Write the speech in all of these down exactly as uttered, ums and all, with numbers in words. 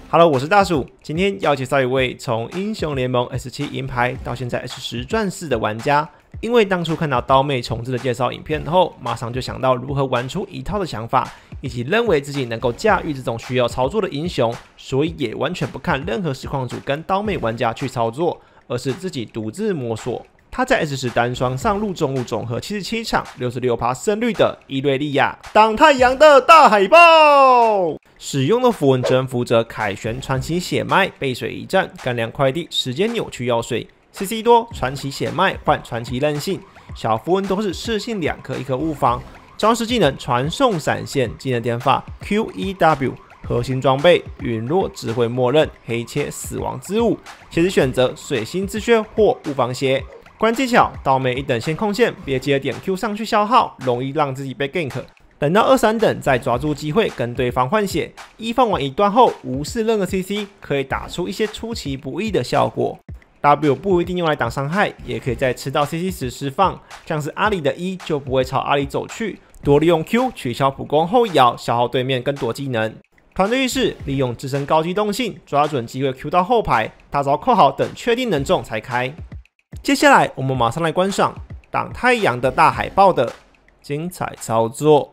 Hello， 我是大树，今天要介绍一位从英雄联盟 S 七 银牌到现在 S 十 钻石的玩家。因为当初看到刀妹重置的介绍影片后，马上就想到如何玩出一套的想法，以及认为自己能够驾驭这种需要操作的英雄，所以也完全不看任何实况组跟刀妹玩家去操作，而是自己独自摸索。他在 S 十 单双上路中路总和七十七场 百分之六十六 胜率的伊瑞利亚挡太阳的大海豹，使用的符文征服者凯旋传奇血脉背水一战干粮快递时间扭曲药水 C C 多传奇血脉换传奇韧性，小符文都是噬性两颗一颗物防，招式技能传送闪现，技能点法 Q E W， 核心装备陨落智慧默认黑切死亡之舞，其实选择水星之血或物防鞋。关技巧，刀妹一等先控线，别急着点 Q 上去消耗，容易让自己被 gank。等到二三等再抓住机会跟对方换血，一放完一段后无视任何 C C， 可以打出一些出其不意的效果。W 不一定用来挡伤害，也可以在吃到 C C 时释放，像是阿里的 E 就不会朝阿里走去，多利用 Q 取消普攻后摇，消耗对面跟躲技能。团队意识，利用自身高机动性，抓准机会 Q 到后排，大招扣好，等确定能中才开。接下来，我们马上来观赏挡太阳的大海豹的精彩操作。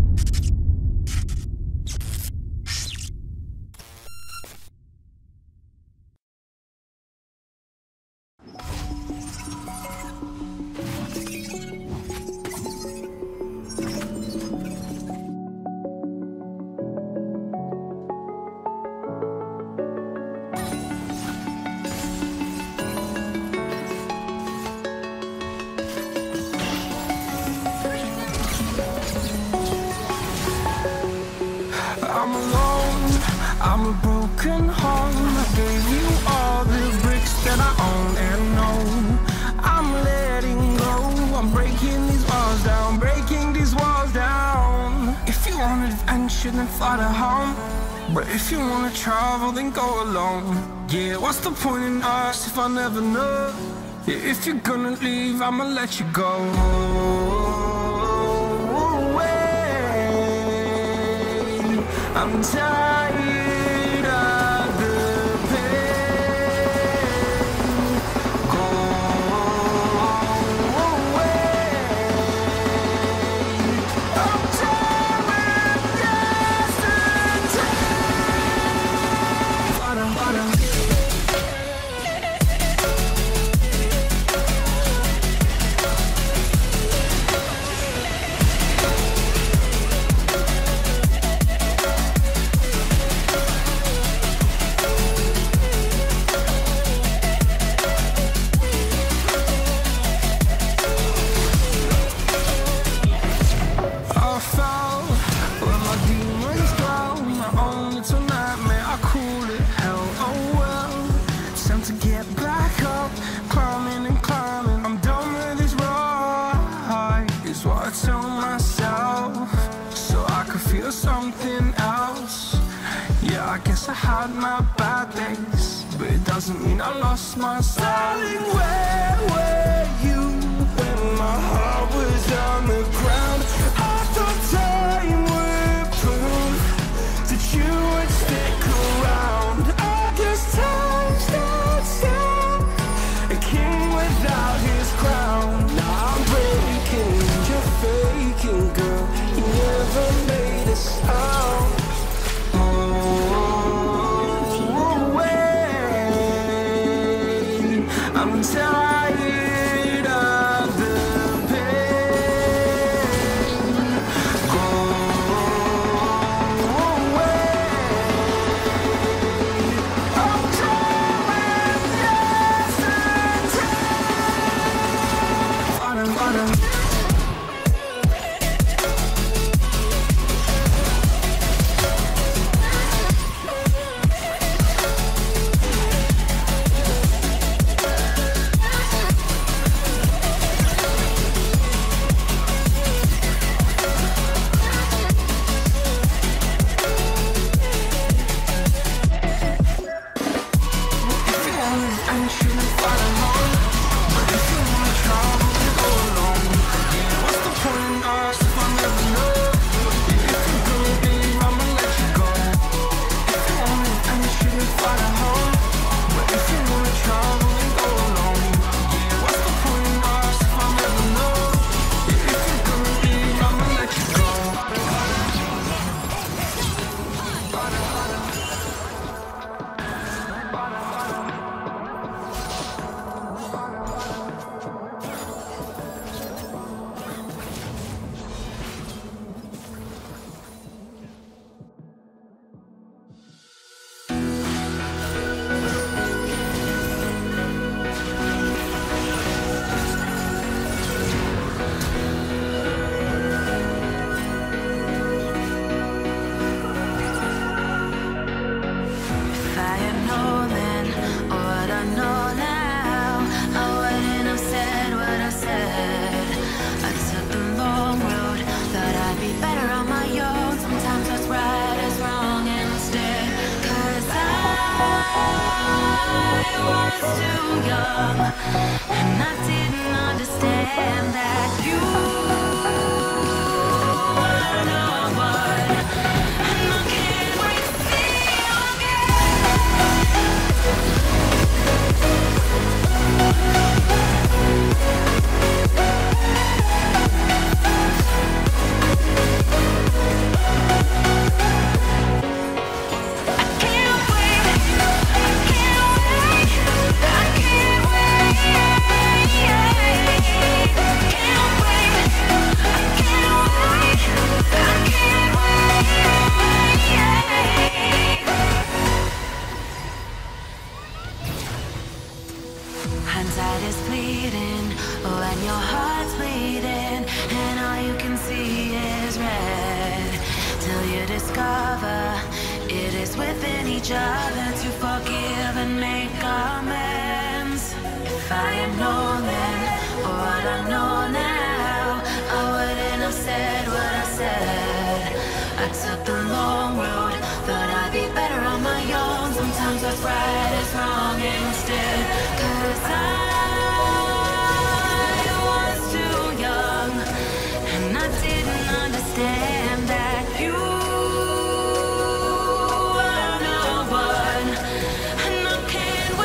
I'm alone, I'm a broken home. I gave you all the bricks that I own and know. I'm letting go, I'm breaking these walls down, breaking these walls down. If you want adventure, then fly to home. But if you wanna travel, then go alone. Yeah, what's the point in us if I never know? Yeah, if you're gonna leave, I'ma let you go. I'm tired of the pain. Go away. I'm tired of yesterday. Fada, fada. Something else. Yeah, I guess I had my bad days, but it doesn't mean I lost my style. Darling, where were you when my heart was on the ground? I thought time would prove that you would stick around. I guess time stands still, a king without his crown. Now I'm breaking, you're faking, girl. You never made a sound. I'm tired of the pain. was too young, and I didn't understand that you were no one, and I can't wait to see you hindsight is fleeting, oh, and your heart's bleeding, and all you can see is red, till you discover it is within each other to forgive and make amends. If I had known then, or what I know now, I wouldn't have said what I said. I took the long road, thought I'd be better on my own. Sometimes what's right is wrong instead, 'cause I was too young, and I didn't understand that you were no one, and I can't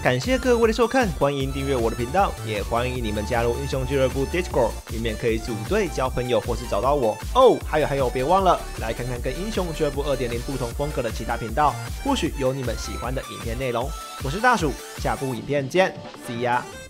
感谢各位的收看，欢迎订阅我的频道，也欢迎你们加入英雄俱乐部 Discord， 里面可以组队交朋友或是找到我哦。还有还有，别忘了来看看跟英雄俱乐部 二点零 不同风格的其他频道，或许有你们喜欢的影片内容。我是大鼠，下部影片见 ，See ya。